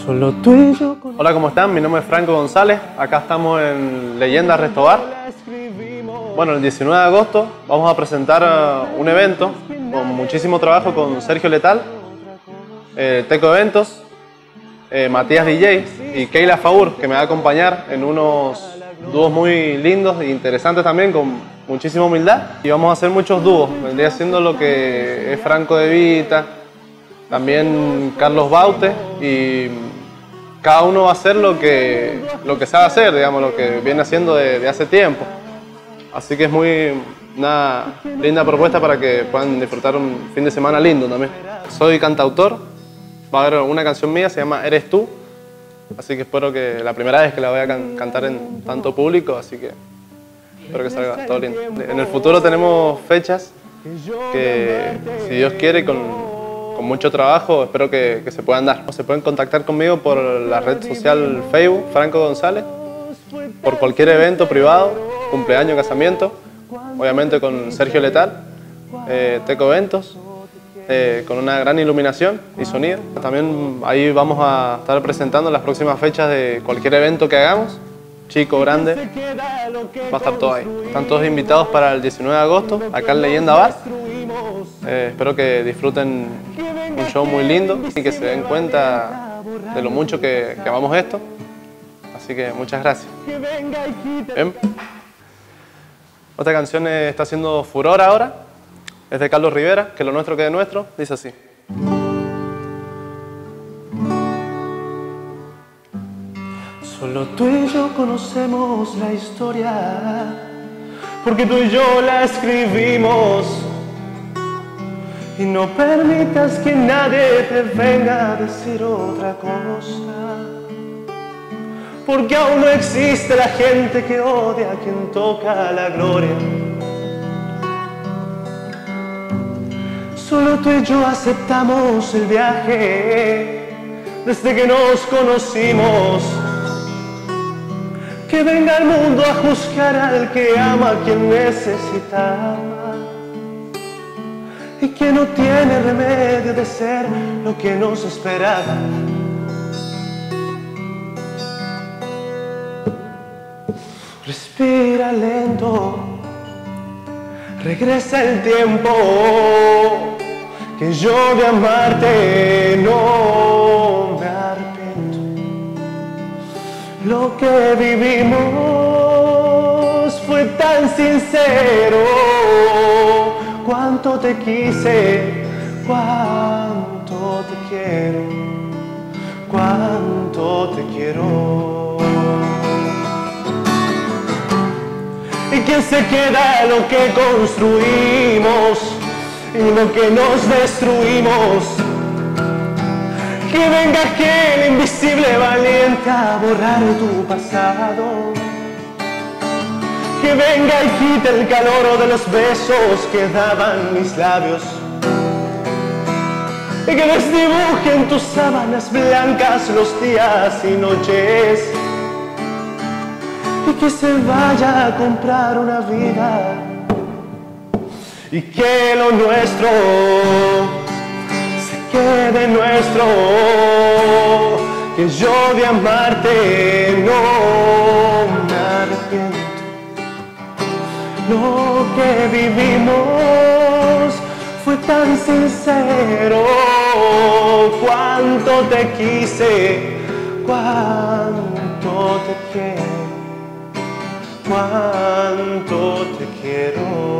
Solo tú y yo. Hola, ¿cómo están? Mi nombre es Franco González. Acá estamos en Leyendas Restobar. Bueno, el 19 de agosto vamos a presentar un evento con muchísimo trabajo con Sergio Letal, Teco Eventos, Matías DJ y Keila Faur, que me va a acompañar en unos dúos muy lindos e interesantes también, con muchísima humildad. Y vamos a hacer muchos dúos. Vendría siendo lo que es Franco De Vita, también Carlos Baute, y cada uno va a hacer lo que sabe hacer, digamos, lo que viene haciendo de hace tiempo. Así que es una linda propuesta para que puedan disfrutar un fin de semana lindo también. Soy cantautor, va a haber una canción mía, se llama Eres Tú, así que espero que la primera vez que la voy a cantar en tanto público, así que espero que salga todo lindo. En el futuro tenemos fechas que, si Dios quiere, con mucho trabajo, espero que se puedan dar. Se pueden contactar conmigo por la red social Facebook, Franco González, por cualquier evento privado, cumpleaños, casamiento, obviamente con Sergio Letal, Teco Eventos, con una gran iluminación y sonido. También ahí vamos a estar presentando las próximas fechas de cualquier evento que hagamos, chico, grande, va a estar todo ahí. Están todos invitados para el 19 de agosto, acá en Leyenda Bar. Espero que disfruten un show muy lindo y que se den cuenta de lo mucho que amamos esto. Así que muchas gracias. Bien. Otra canción está haciendo furor ahora. Es de Carlos Rivera, que lo nuestro quede nuestro. Dice así. Solo tú y yo conocemos la historia, porque tú y yo la escribimos. Y no permitas que nadie te venga a decir otra cosa, porque aún no existe la gente que odia a quien toca la gloria. Solo tú y yo aceptamos el viaje desde que nos conocimos. Que venga el mundo a juzgar al que ama a quien necesita y que no tiene remedio de ser lo que nos esperaba. Respira lento, regresa el tiempo, que yo de amarte no me arrepiento. Lo que vivimos fue tan sincero. Cuánto te quise, cuánto te quiero, cuánto te quiero. ¿Y quién se queda lo que construimos y lo que nos destruimos? Que venga aquel invisible valiente a borrar tu pasado. Que venga y quite el calor de los besos que daban mis labios. Y que desdibuje en tus sábanas blancas los días y noches. Y que se vaya a comprar una vida. Y que lo nuestro se quede nuestro. Que yo de amarte no me arrepiento. Lo que vivimos fue tan sincero. Cuánto te quise, cuánto te quiero, cuánto te quiero.